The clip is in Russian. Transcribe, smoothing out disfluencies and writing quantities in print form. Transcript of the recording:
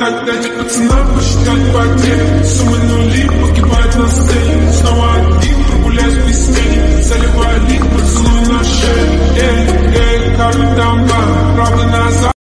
дать пацанам посчитать потери. Суммы нули погибают на сцене.